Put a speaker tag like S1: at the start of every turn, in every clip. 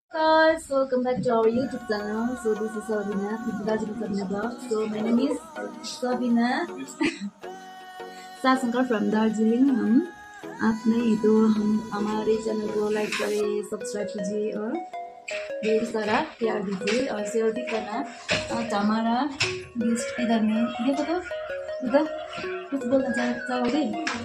S1: Guys, welcome back to our YouTube channel. So this is Sabina, Darjeeling Sabina Vlog. So my name is Sabina Sasankar from Darjeeling. हम अपने तो हम हमारे channel को like करें, subscribe कीजिए और ढेर सारा प्यार दीजिए और शेयर भी करना। आज हमारा गेस्ट इधर में देखो तो उधर कुछ बोलना चाहोगे?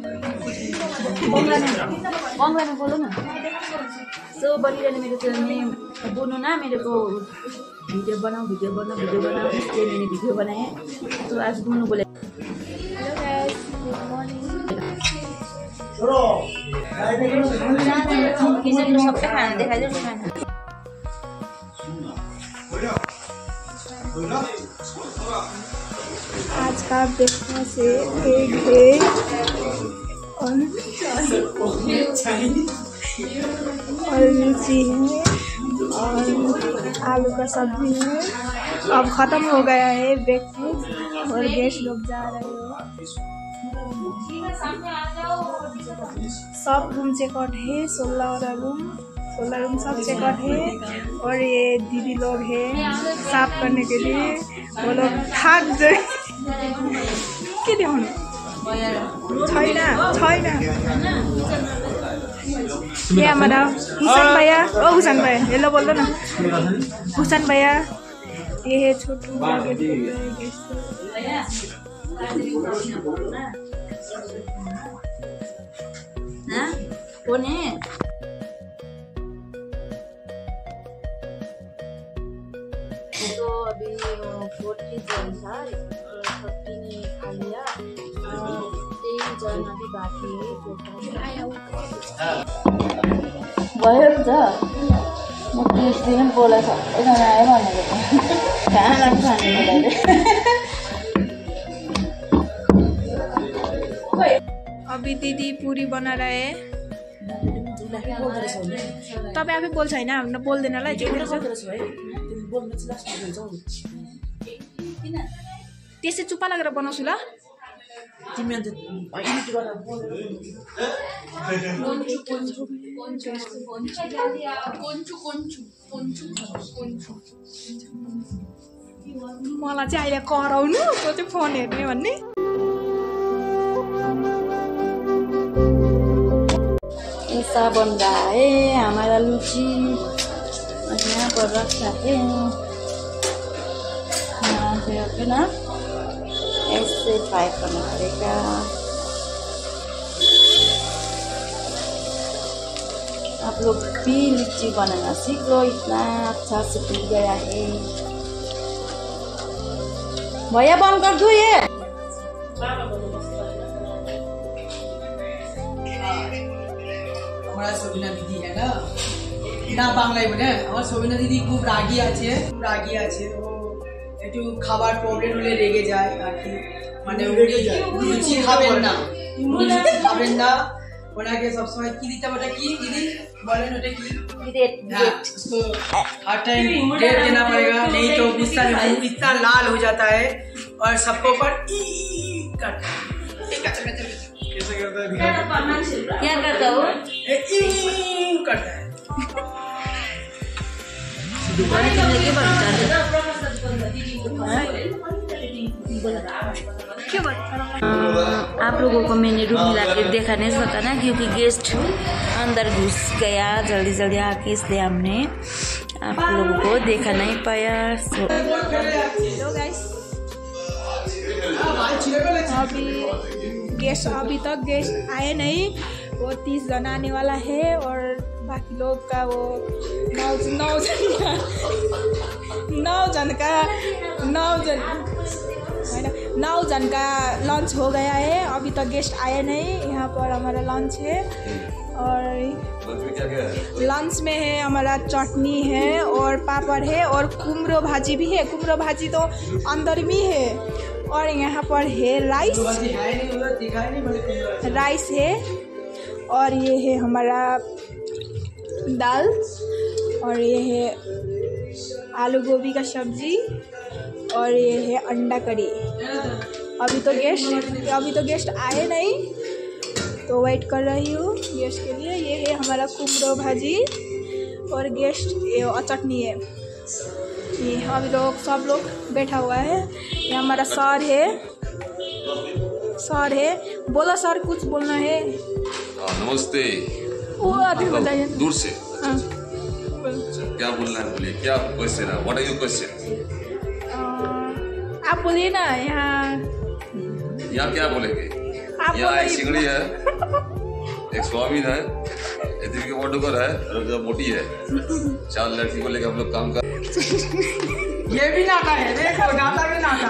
S1: बंगला में बोलो ना। सो बनिरहने मेरो चैनल में बोल्नु ना, मेरे को वीडियो बनाओ इसलिए मैंने वीडियो बनाए। तो आज बोल्नु बोले। Hello guys, good morning. सबका खाना दिखाइदियो न खाना।
S2: आज का ब्रेकफास्ट है एग है और मिर्ची है और आलू का सब्जी है। अब ख़त्म हो गया है ब्रेकफास्ट और गेस्ट लोग जा रहे हो। सब रूम चेकआउट है, 16 रूम सब चेकआउट है। और ये दीदी लोग हैं साफ करने के लिए, वो लोग थक गए। के देखाउनु छैन ये हमारा हुसैन भैया। ओ हुसैन भैया हेलो बोल दो ना। हुसैन भैया ये है छोटू
S1: कौन है? तो अभी 40 जन था, 30 ने खा लिया, 3 जन अभी बाकी है। भयो त म 30 दिन बोला सबैजना आयो भनेको खाना खाने
S2: अभी दीदी पूरी बना रहे हैं। तपाईँ आफै बोल्छ होइन, हाम्रो बोल्दैनलाई त्यसै चुप्पा लागेर बनाउँछु ल। मलाई चाहिँ अहिले कराउनु त्यो चाहिँ फोन हेर्ने भन्ने।
S1: ऐसा बन रहा है हमारा लुची। यहाँ पर रखा है फिर ना ऐसे फ्राई करना पड़ेगा। आप लोग भी लिच्ची बनाना सीख लो, इतना अच्छा से पिल गया है। भैया बंद कर दो ये।
S3: हमारा सोबिना दीदी है ना बांगलाई बोले আমার সোবিনা দিদি খুব রাগী আছে ও একটু খাবার প্রবলেম হলে রেগে যায় আর কি, মানে লুচি খাবেন না ওনাকে সব সময় কি দিতে ওটা কি দিদি বলেন ওটা কি
S1: डेट
S3: उसको हर टाइम डेट देना पड़ेगा, नहीं तो गुस्सा में मुंह इतना लाल हो जाता है और सबको पर करता है। कैसे करता है
S1: क्या करता हो?
S3: करता है।
S1: आप लोगों को मैंने रूम मिला के देखा नहीं सकता ना, क्योंकि गेस्ट अंदर घुस गया जल्दी जल्दी आके, इसलिए हमने आप लोगों को देखा नहीं पाया।
S2: अभी तक गेस्ट आए नहीं, वो 30 जन आने वाला है और बाकी लोग का वो 9 जन का लंच हो गया है। अभी तक गेस्ट आए नहीं। यहाँ पर हमारा लंच है और लंच में है हमारा चटनी है और पापड़ है और कुमड़ो भाजी भी है। कुमड़ो भाजी तो अंदर में है। और यहाँ पर है राइस है और ये है हमारा दाल और ये है आलू गोभी का सब्जी और ये है अंडा करी। अभी तो गेस्ट आए नहीं, तो वेट कर रही हूँ गेस्ट के लिए। ये है हमारा कुमड़ो भाजी और गेस्ट ये चटनी है। ये अभी लोग सब लोग बैठा हुआ है। ये हमारा सर है। बोलो सर, कुछ बोलना है।
S4: नमस्ते।
S2: वो अभी बताइए
S4: दूर से।
S2: हाँ।
S4: क्या बोलना है, बोलिए। क्या क्वेश्चन है? What are your question?
S2: आप बोलिए ना। यहाँ
S4: क्या बोलेंगे? यहाँ एक सिंगड़ी है, एक स्वामीन है, एक दीपिका पादुकोण है और जो मोटी है। 4 लड़की को लेकर हम लोग काम कर।
S3: ये भी नाता है, देखो नाता भी नाता।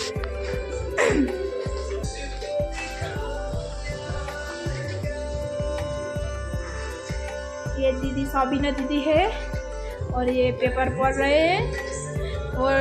S2: ये दीदी साबिना दीदी है और ये पेपर पढ़ रहे हैं। और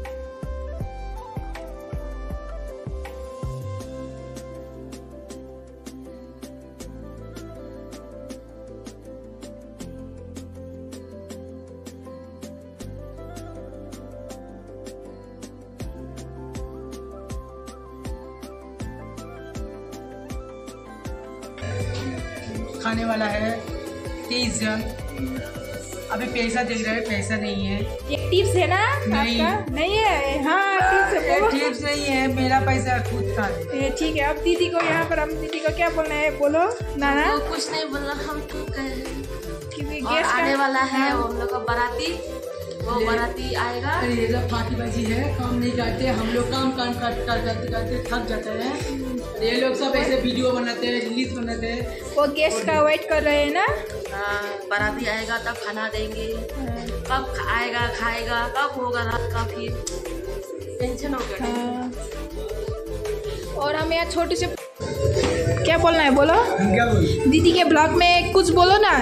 S3: खाने वाला है 23 जन। अभी पैसा देख रहे हैं, पैसा नहीं है।
S2: ये टिप्स है ना
S3: नहीं।
S2: आपका? नहीं है। हाँ टिप्स है, बोलो।
S3: टिप्स नहीं है, मेरा पैसा खुद का है।
S2: ये ठीक है। अब दीदी को यहाँ पर हम दीदी को क्या बोलना है, बोलो नाना।
S1: तो कुछ नहीं बोलना, हम तो कह
S2: क्योंकि
S1: और आने वाला है वो हम लोग का बाराती। वो बाराती आएगा।
S3: ये सब फाकीबाजी है, काम नहीं करते हम लोग। काम करते थक जाते हैं। ये लोग सब ऐसे वीडियो बनाते हैं, रील्स बनाते हैं।
S2: वो गेस्ट का वेट कर रहे हैं ना।
S1: बाराती आएगा तब खाना देंगे। कब आएगा, खाएगा, कब होगा रात का, फिर टेंशन हो गया।
S2: हाँ। और हम यहाँ छोटे से क्या बोलना है, बोलो। दीदी के ब्लॉग में कुछ बोलो ना।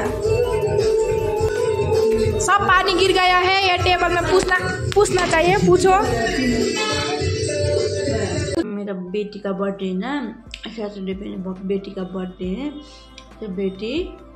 S2: सब पानी गिर गया है या टेबल में पूछना चाहिए, पूछो।
S1: मेरा बेटी का बर्थडे ना, सैटरडे पे बेटी का बर्थडे है। तो बेटी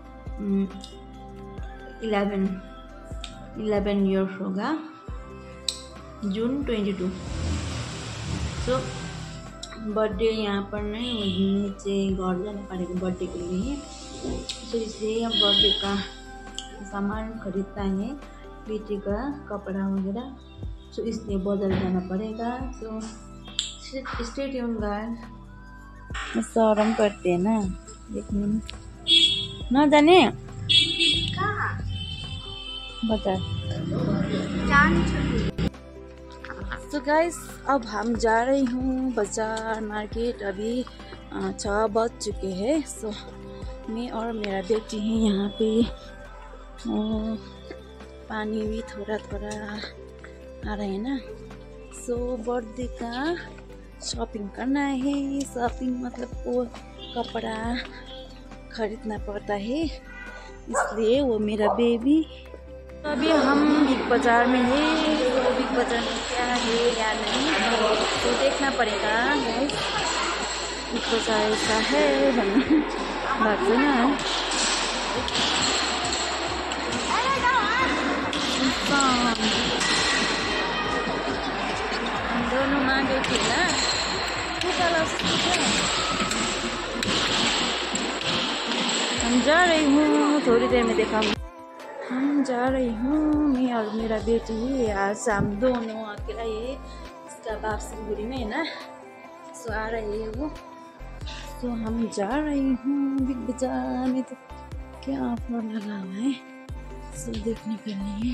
S1: 11 इयर्स होगा, जून 22। तो बर्थडे यहाँ पर नहीं, नीचे घर जाना पड़ेगा बर्थडे के लिए। तो इसलिए हम बर्थडे का सामान खरीदता है, बेटी का कपड़ा वगैरह। तो इसलिए बाजार जाना पड़ेगा। तो स्टे ट्यून गाइस। शर्म करते हैं ना देखने में, ना जाने बता। तो गाइस अब हम जा रही हूँ बाजार मार्केट। अभी 6 बज चुके हैं। सो मैं और मेरा बेटी हैं यहाँ पे। पानी भी थोड़ा थोड़ा आ रहा है ना। सो बर्थडे का शॉपिंग करना है। शॉपिंग मतलब वो कपड़ा खरीदना पड़ता है, इसलिए वो मेरा बेबी। अभी हम बिग बाज़ार में है। तो बिग बाज़ार में क्या है या नहीं तो देखना पड़ेगा। बिग बाज़ार ऐसा है लगता है ना। हम दोनों आ गए थे ना। हम जा रही हूँ, थोड़ी देर में देखा। हम जा रही हूँ, मैं और मेरा बेटी। आज हम दोनों अकेला है। इसका बाप सिलगुड़ी में है ना, सो आ रही है वो। तो हम जा रही हूँ बिग बाज़ार में। तो क्या ऑफर लगा हुआ है सो देखने के लिए।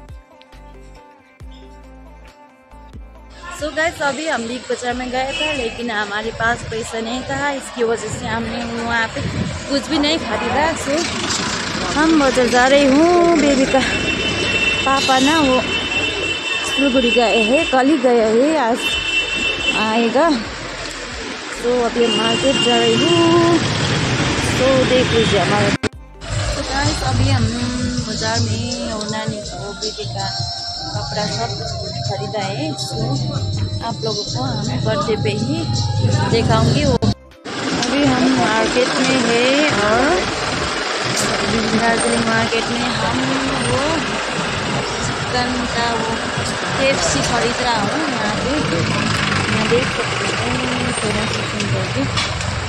S1: सो गाइस अभी हम बिग बाज़ार में गए थे, लेकिन हमारे पास पैसा नहीं था। इसकी वजह से हमने वहाँ पे कुछ भी नहीं खरीदा। सो हम बाजार जा रही हूँ। बेबी का पापा ना वो सिलगुड़ी गए हैं, कल ही गए हैं, आज आएगा। तो अभी हम मार्केट जा रही हूँ। तो देख लीजिए हमारा। तो गाइस अभी हम बाजार में और नानी को बेबी का कपड़ा सब खरीदा है। तो आप लोगों को हम बर्थडे पे ही दिखाऊंगी। वो अभी हम मार्केट में है और दार्जिलिंग मार्केट में हम वो चिकन का वो KFC खरीद रहा हूँ। यहाँ पे मैं देख सकते हैं थोड़ा चिकन करके।